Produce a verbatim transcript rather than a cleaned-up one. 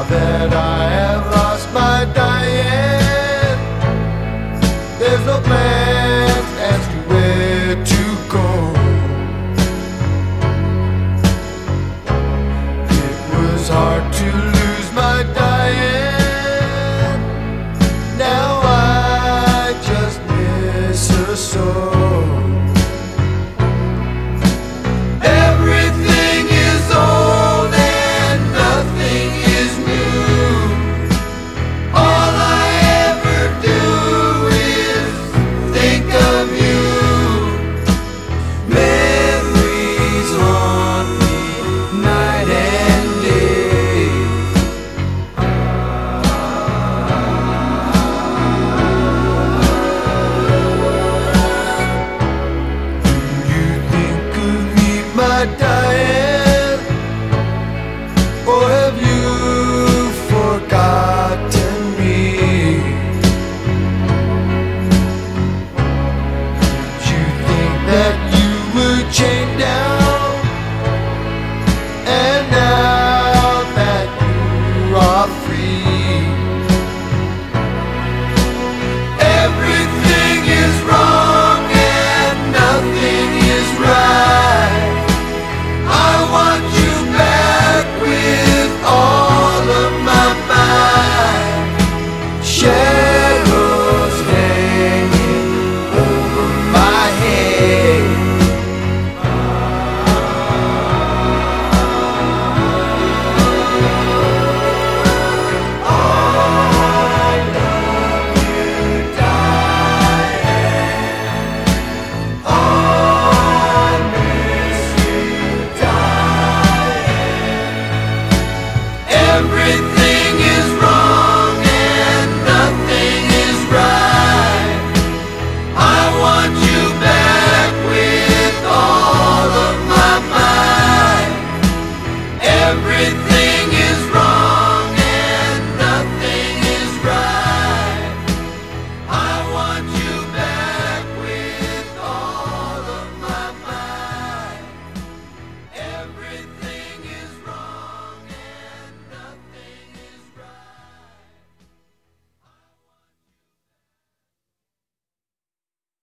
that I have lost my Diane. There's no plans as to where to go. It was hard to lose my Diane. Now I just miss her so. Everything is old and nothing is new. All I ever do is think of you. Memories haunt me night and day. Do you think of me, my Diane? Or have you